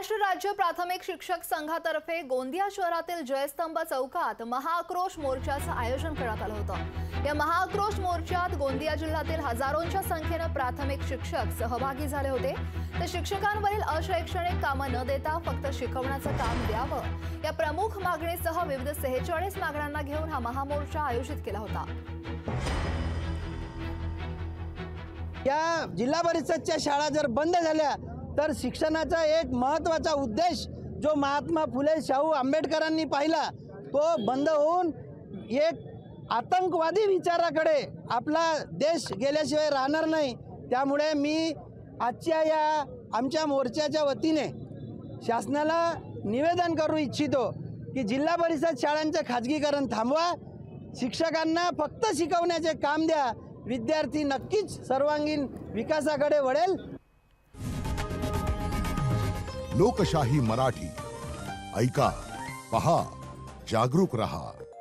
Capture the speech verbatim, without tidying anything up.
महाराष्ट्र राज्य प्राथमिक शिक्षक संघातर्फे गोंदिया शहरातील जयस्तंभ चौकात महाआक्रोश मोर्चाचं आयोजन करण्यात आलं होतं। या महाआक्रोश मोर्चात गोंदिया जिल्ह्यातील हजारोंच्या संख्येने प्राथमिक शिक्षक सहभागी झाले होते। तर शिक्षकांवरील अशैक्षणिक कामं न देता फक्त शिकवण्याचं काम द्यावं या प्रमुख मागणीसह विविध सेहेचाळीस मागण्यांना घेऊन हा महामोर्चा आयोजित केला होता। या जिल्हा परिषदच्या शाळा जर बंद झाल्या तर शिक्षणाचा एक महत्त्वाचा उद्देश जो महात्मा फुले शाहू आंबेडकरांनी पाहिला तो बंद होऊन एक आतंकवादी विचाराकडे आपला देश गेल्याशिवाय राहणार नाही। त्यामुळे मी आजच्या या आमच्या मोर्चाच्या वतीने शासनाला निवेदन करू इच्छितो की जिल्हा परिषद शाळांचे खाजगीकरण थांबवा, शिक्षकांना फक्त शिकवण्याचे काम द्या, विद्यार्थी नक्कीच सर्वांगीण विकासाकडे वळेल। लोकशाही मराठी ऐका, पहा, जागरूक रहा।